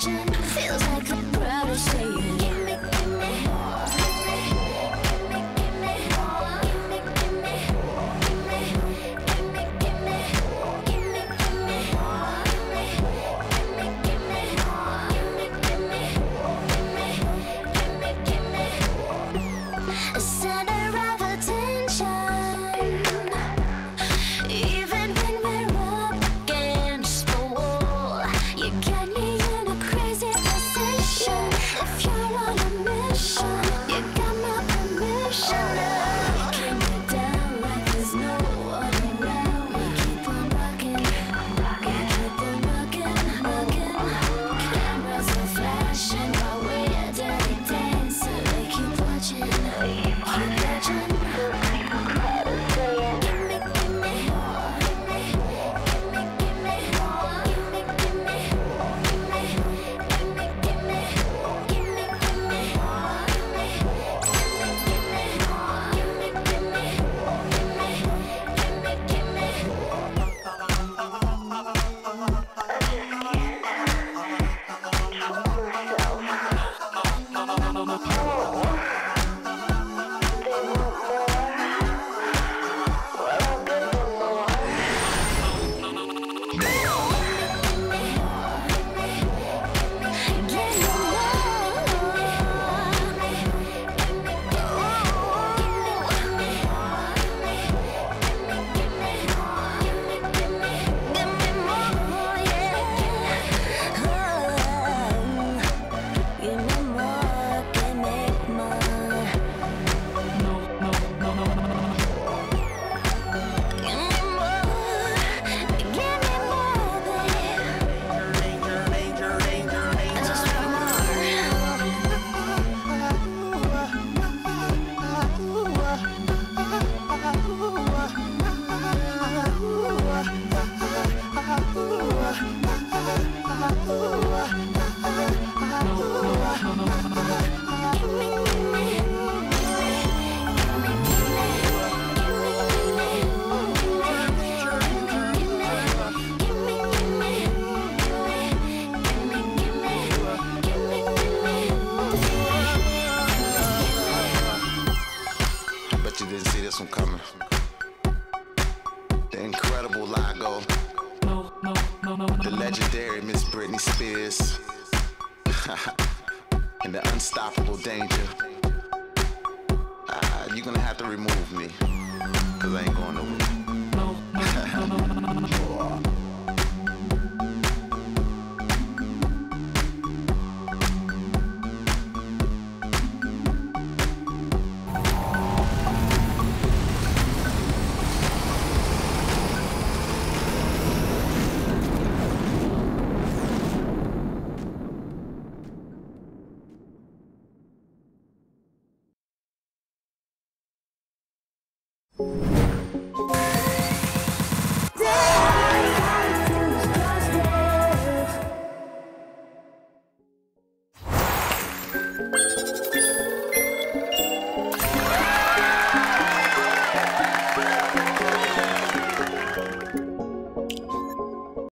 imagine. Feels like I'm proud to say it. Gimme, gimme, gimme, gimme, gimme, gimme, gimme, gimme, gimme, gimme, a center of attention. Even when we're up against the wall, you get me in a crazy position. If you're on a mission, you got my permission. You keep me down like there's no one around. We keep on rocking, we keep on rocking, rocking. Cameras are flashing while we're dirty dancing. They keep watching, keep watching. Bet you didn't see this one coming. The incredible Lago. The legendary Miss Britney Spears. And the unstoppable Danger. You're gonna have to remove me, 'cause I ain't going nowhere.